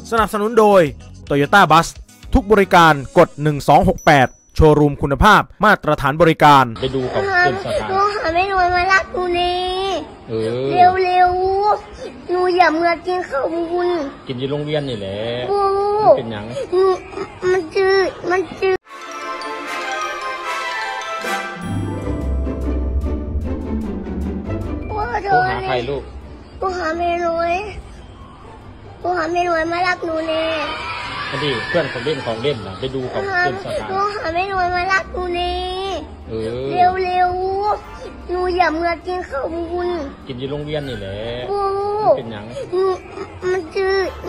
สนับสนุนโดย Toyota Bus ทุกบริการกด1268โชว์รูมคุณภาพมาตรฐานบริการไปดูกับเพื่อนสถานหาแม่หนูมารับหนูนี่เร็วหนูอย่าเมื่อกินข้าวบุญกินอยู่โรงเรียนนี่แหละเป็นหยังมันจืดโทรหาใครลูกโทรหาแม่หนูมารับหนูนี่พอดีเพื่อนของเล่นนะไปดูกับเพื่อนสถานโทรหาแม่หนูมารับหนูนี่เร็วหนูอย่าเมื่อกินข้าวบุญกินอยู่โรงเรียนนี่แหละเป็นหยังมันจื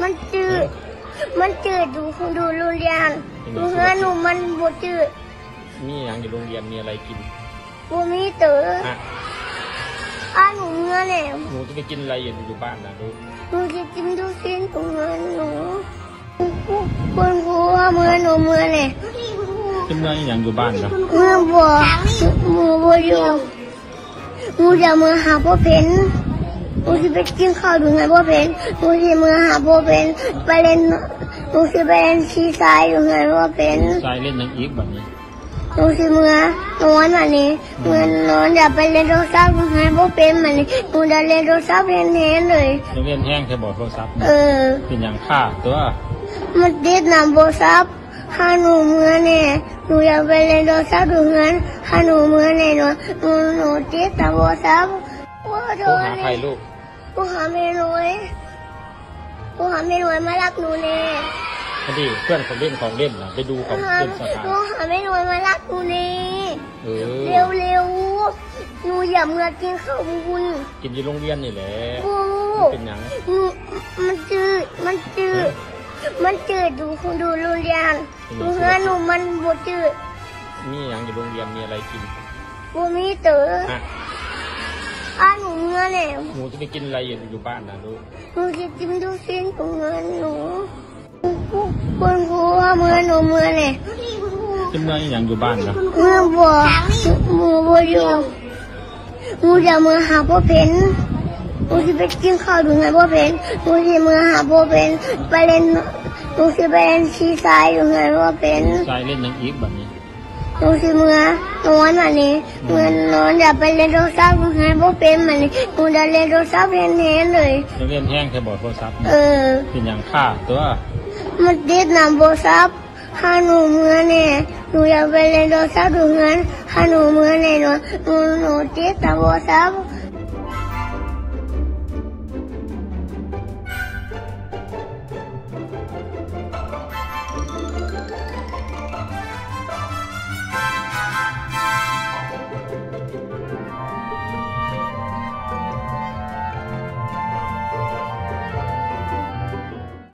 ดดูโรงเรียนดูเพื่อนหนูมันบวจืดมีหยังอยู่โรงเรียนมีอะไรกินบัวมีเต๋อหนูเมื่อเนี่ยหนูจะไปกินอะไรอยู่บ้านนะลูกหนูจะกินทุกสิ่งตรงนั้นหนูคุณครูว่าเมื่อหนูเมื่อเนี่ยเป็นเมื่ออย่างอยู่บ้านนะเมื่อบัวอยู่หนูจะเมื่อหาพ่อเพนหนูจะไปกินข้าวดูไงพ่อเพนหนูจะเมื่อหาพ่อเพนไปเล่นหนูจะไปเล่นชีทรายดูไงพ่อเพนทรายเล่นยังอีกแบบนี้หนูจะเมื่อนอนแบบนี้เมื่อนอนจะไปเล่นโทรศัพท์ดูไงพ่อเพนแบบนี้หนูจะเล่นโทรศัพท์แห้งเลยเล่นแห้งแค่บอกโทรศัพท์เป็นอย่างฆ่าตัวมันติดน้ำโทรศัพท์ถ้าหนูเมื่อเนี่ยหนูอยากไปเล่นโทรศัพท์ดูเงินถ้าหนูเมื่อเนี่ยหนูติดน้ำโทรศัพท์โทรหาใครลูกโทรหาแม่หนูมารับหนูเนี่ยพอดีเพื่อนของเล่นนะไปดูกับเพื่อนสถานโทรหาแม่หนูมารับหนูเนี่ยเร็วหนูอย่าเมื่อกินข้าวบุญกินอยู่โรงเรียนนี่แหละเป็นหยังมันจืดดูโรงเรียนดูเพื่อนหนูมันบวจืดมีหยังอยู่โรงเรียนมีอะไรกินบัวมีเต๋อหนูเมื่อเนี่ยหนูจะไปกินอะไรอยู่บ้านนะลูกหนูจะกินทุกสิ่งตรงนั้นหนูคุณครูว่าเมื่อหนูเมื่อเนี่ยเป็นเมื่ออย่างอยู่บ้านนะเมื่อบัวอยู่หนูจะเมื่อหาพ่อเพนหนูจะไปกินข้าวดูไงพ่อเพนหนูจะเมื่อหาพ่อเพนไปเล่นหนูจะไปเล่นชีทรายดูไงพ่อเพนทรายเล่นยังอีกแบบนี้หนูจะเมื่อนอนแบบนี้เมื่อนอนจะไปเล่นโทรศัพท์ดูไงพ่อเพนแบบนี้หนูจะเล่นโทรศัพท์แห้งเลยเล่นแห้งแค่บอกโทรศัพท์เป็นอย่างฆ่าตัวมันติดน้ำโทรศัพท์ถ้าหนูเมื่อเนี่ยหนูอยากไปเล่นโทรศัพท์ดูเงินถ้าหนูเมื่อเนี่ยหนูติดน้ำโทรศัพท์